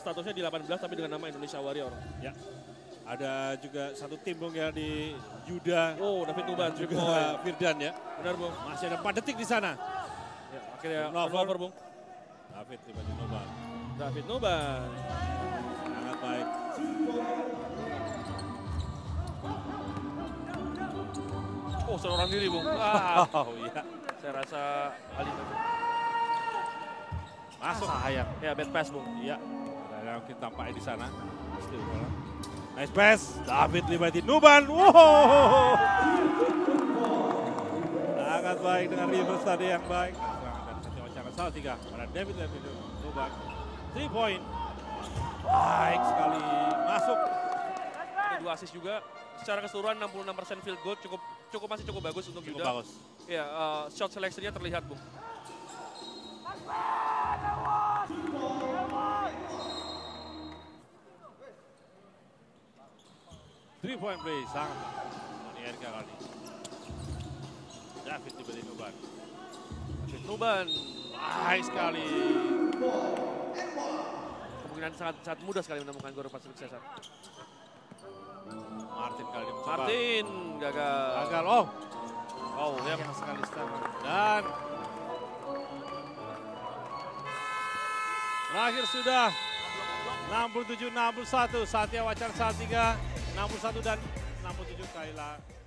statusnya di 18 tapi dengan nama Indonesia Warrior. Ya. Ada juga satu tim Bung ya di Yuda. Oh, David Nuban juga Firdan ya. Benar Bung. Masih ada 4 detik di sana. Ya, akhirnya turnover Bung. David tiba-tiba Nuban. David Nuban. Sangat baik. Oh, seorang diri Bung. Oh iya. Saya rasa Ali Masuk. sayang. Ya, bad pass Bung. Iya. Ada yang tampaknya di sana. Nice pass. David libatin Nuban. Wow. Sangat baik dengan reverse tadi yang baik. Serangan dari Satya Wacana Salatiga pada David Nuban. 3 point. Baik sekali. Masuk. Ada 2 assist juga. Secara keseluruhan 66% field goal masih cukup bagus untuk Cukup Yuda. bagus. Ya, shot selection-nya terlihat Bung. Three-point play, sangat dari RK kali. David tiba-tiba Nuban. David Nuban. Baik sekali. Kemungkinan sangat mudah sekali menemukan gol Pacific Cesar. Martin kali ini mencoba. Martin gagal. Gagal, oh. Oh, ya. Yang sekali start. Dan terakhir sudah 67-61. Satya Wacana Salatiga 61 dan 67 Kaila.